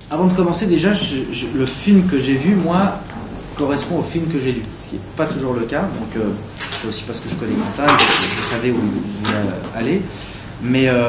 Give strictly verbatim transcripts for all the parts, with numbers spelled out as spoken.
avant de commencer, déjà, je, je, le film que j'ai vu, moi, correspond au film que j'ai lu, ce qui n'est pas toujours le cas. Donc, euh, c'est aussi parce que je connais Quentin, je, je savais où il voulait aller. Mais euh,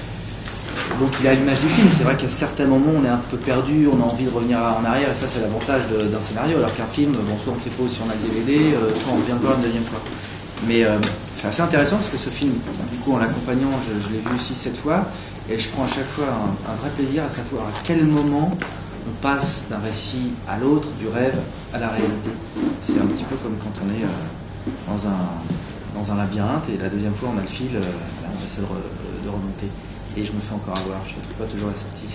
donc, il est à l'image du film. C'est vrai qu'à certains moments, on est un peu perdu, on a envie de revenir en arrière, et ça, c'est l'avantage d'un scénario. Alors qu'un film, bon, soit on fait pause si on a le D V D, euh, soit on revient de voir une deuxième fois. Mais euh, c'est assez intéressant parce que ce film, du coup, en l'accompagnant, je, je l'ai vu six sept fois, et je prends à chaque fois un, un vrai plaisir à savoir à quel moment on passe d'un récit à l'autre, du rêve à la réalité. C'est un petit peu comme quand on est euh, dans, un, dans un labyrinthe, et la deuxième fois, on a le fil, euh, là, on essaie de, re, de remonter. Et je me fais encore avoir, je ne retrouve pas toujours la sortie.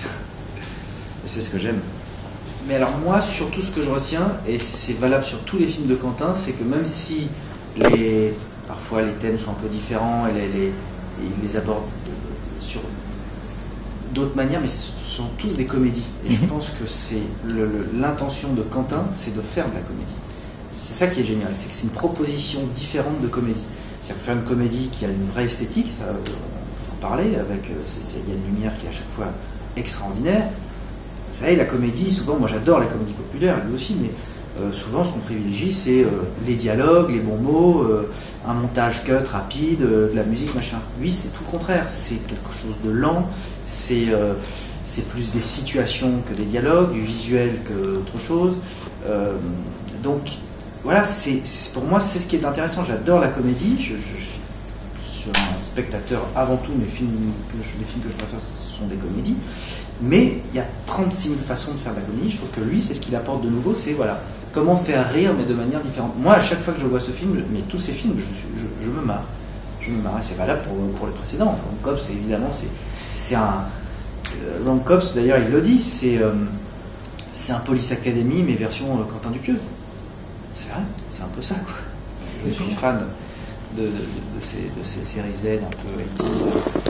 Et c'est ce que j'aime. Mais alors moi, surtout ce que je retiens, et c'est valable sur tous les films de Quentin, c'est que même si les, parfois les thèmes sont un peu différents, et les, les, ils les abordent sur d'autres manières, mais ce sont tous des comédies. Et mm-hmm. je pense que c'est l'intention de Quentin, c'est de faire de la comédie. C'est ça qui est génial, c'est que c'est une proposition différente de comédie. C'est-à-dire faire une comédie qui a une vraie esthétique, ça, on en parlait, avec, il y a une lumière qui est à chaque fois extraordinaire. Vous savez, la comédie, souvent, moi j'adore la comédie populaire, lui aussi, mais euh, souvent ce qu'on privilégie, c'est euh, les dialogues, les bons mots, euh, un montage cut rapide, euh, de la musique, machin. Lui, c'est tout le contraire, c'est quelque chose de lent, c'est euh, plus des situations que des dialogues, du visuel que autre chose. Euh, donc, voilà, c'est pour moi, c'est ce qui est intéressant. J'adore la comédie, je, je, je suis un spectateur avant tout, mes films, les films que je préfère, ce sont des comédies. Mais il y a trente-six mille façons de faire de la comédie. Je trouve que lui, c'est ce qu'il apporte de nouveau, c'est voilà, comment faire rire, mais de manière différente. Moi, à chaque fois que je vois ce film, mais tous ces films, je, je, je me marre. Je me marre, et c'est valable pour, pour les précédents. Ron Cops, évidemment, c'est un... Ron Cops, d'ailleurs, il le dit, c'est euh, un Police Academy, mais version euh, Quentin Dupieux. C'est vrai, c'est un peu ça, quoi. Je suis fan de, de, de, de, ces, de ces séries Z un peu eighties.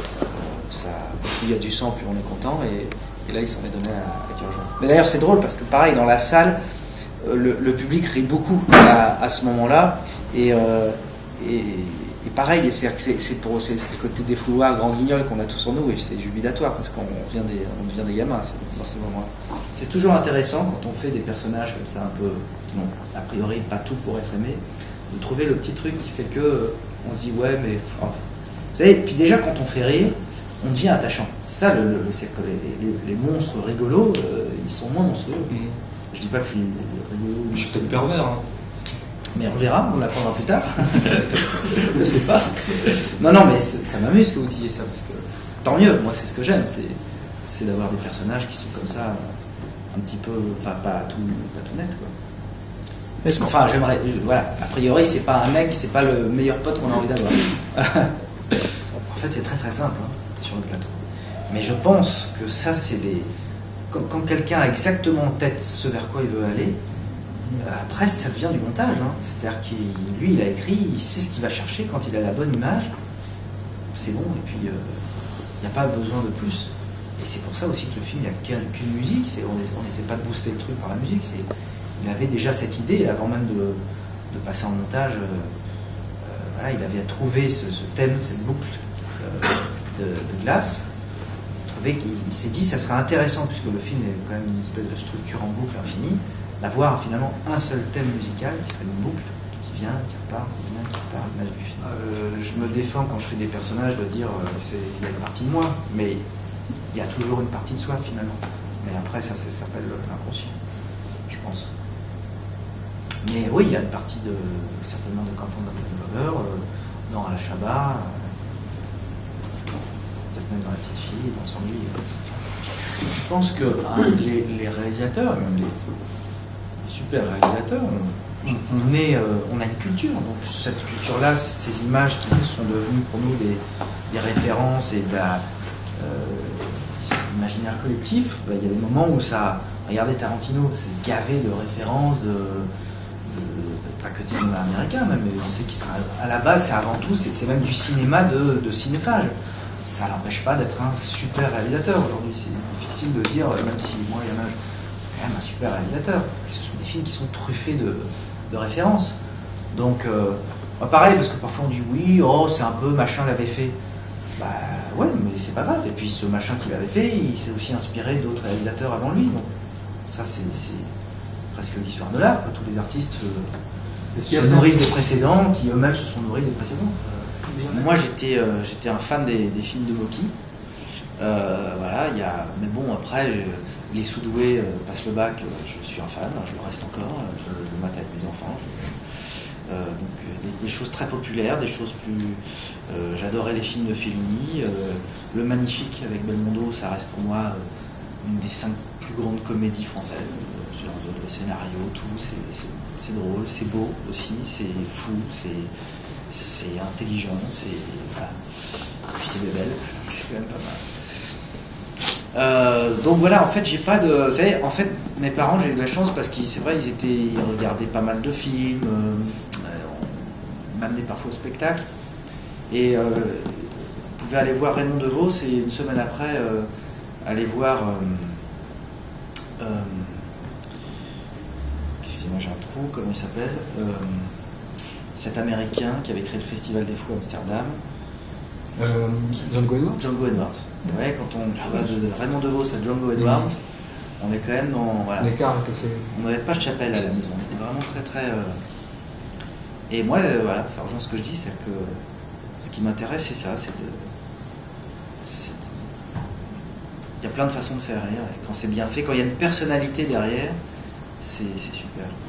Ça, plus il y a du sang, plus on est content, et, et là il s'en est donné à, à cœur joie. Mais d'ailleurs c'est drôle parce que pareil dans la salle, euh, le, le public rit beaucoup à, à ce moment-là, et, euh, et, et pareil, c'est pour c'est le côté défouloir, grand guignol qu'on a tous en nous, et c'est jubilatoire parce qu'on devient des, on devient des gamins dans ces moments-là. C'est toujours intéressant quand on fait des personnages comme ça un peu, bon, a priori pas tout pour être aimé, de trouver le petit truc qui fait que on se dit ouais mais, oh. Vous savez, puis déjà quand on fait rire, on devient attachant. Ça, le, le, c'est que les, les, les monstres rigolos, euh, ils sont moins monstrueux. Mmh. Je dis pas que je suis rigolo. Je suis peut-être pervers. Hein. Mais on verra, on l'apprendra plus tard. Je ne sais pas. Non, non, mais ça m'amuse que vous disiez ça, parce que tant mieux. Moi, c'est ce que j'aime, c'est d'avoir des personnages qui sont comme ça, un petit peu, enfin pas tout, pas tout net, quoi. Enfin, j'aimerais, voilà. A priori, c'est pas un mec, c'est pas le meilleur pote qu'on a envie d'avoir. En fait, c'est très très simple. Hein. Sur le plateau. Mais je pense que ça, c'est les... Quand, quand quelqu'un a exactement en tête ce vers quoi il veut aller, après, ça devient du montage. Hein. C'est-à-dire qu'il lui, il a écrit, il sait ce qu'il va chercher quand il a la bonne image. C'est bon, et puis il euh, n'y a pas besoin de plus. Et c'est pour ça aussi que le film, il n'y a qu'une musique. On n'essaie pas de booster le truc par la musique. Il avait déjà cette idée, avant même de, de passer en montage. Euh, euh, voilà, il avait trouvé ce, ce thème, cette boucle. Euh, De, de glace, il s'est dit ça serait intéressant, puisque le film est quand même une espèce de structure en boucle infinie, d'avoir finalement un seul thème musical qui serait une boucle qui vient, qui repart, qui vient, qui repart, l'image du film. Euh, je me défends quand je fais des personnages de dire euh, il y a une partie de moi, mais il y a toujours une partie de soi finalement. Mais après ça, ça s'appelle l'inconscient, je pense. Mais oui, il y a une partie de certainement de Quentin Dupieux, euh, dans Alain Chabat. Euh, même dans La Petite Fille, dans Son Lit, et cetera. Je pense que hein, les, les réalisateurs, même les, les super réalisateurs, on, on, est, euh, on a une culture. Donc cette culture-là, ces images qui sont devenues pour nous des, des références et de la, euh, l'imaginaire collectif, bah, il y a des moments où ça... Regardez Tarantino, c'est gavé de références, de, de, de, pas que de cinéma américain même, mais on sait qu'à la base, c'est avant tout, c'est même du cinéma de, de cinéphage. Ça n'empêche pas d'être un super réalisateur aujourd'hui. C'est difficile de dire, même si moi, il y en a quand même un super réalisateur. Et ce sont des films qui sont truffés de, de références. Donc, euh, pareil, parce que parfois on dit oui, oh, c'est un peu machin l'avait fait. Bah ouais, mais c'est pas grave. Et puis ce machin qu'il avait fait, il s'est aussi inspiré d'autres réalisateurs avant lui. Donc ça, c'est presque l'histoire de l'art. Tous les artistes euh, se nourrissent des précédents, qui eux-mêmes se sont nourris des précédents. Euh, moi, j'étais euh, j'étais un fan des, des films de Mocky. Euh, voilà, il y a. Mais bon, après, je, les Sous-doués euh, passent le bac. Euh, je suis un fan, je le reste encore. Je, je le mate avec mes enfants. Je, euh, donc des, des choses très populaires, des choses plus. Euh, J'adorais les films de Fellini. Euh, le Magnifique avec Belmondo, ça reste pour moi euh, une des cinq plus grandes comédies françaises. Euh, sur le, le scénario, tout, c'est drôle, c'est beau aussi, c'est fou, c'est intelligent, c'est voilà. Et puis c'est bébelle, donc c'est quand même pas mal. Euh, donc voilà, en fait, j'ai pas de. Vous savez, en fait, mes parents, j'ai eu de la chance parce qu'ils, c'est vrai, ils étaient, ils regardaient pas mal de films, euh, on m'amenait parfois au spectacle, et euh, vous pouvez aller voir Raymond DeVos, et une semaine après, euh, aller voir. Euh, euh, excusez-moi, j'ai un trou, comment il s'appelle euh, cet Américain qui avait créé le Festival des Fous à Amsterdam. Euh, Django Edwards. Django Edwards. Ouais, quand on va de Raymond DeVos à Django Edwards, mmh. on est quand même dans. Voilà. L'écart est assez. On n'avait pas de chapelle à la maison, on était vraiment très très. Euh... Et moi, euh, voilà, ça rejoint ce que je dis, c'est que ce qui m'intéresse, c'est ça, c'est de. Il y a plein de façons de faire rire, et quand c'est bien fait, quand il y a une personnalité derrière, c'est super.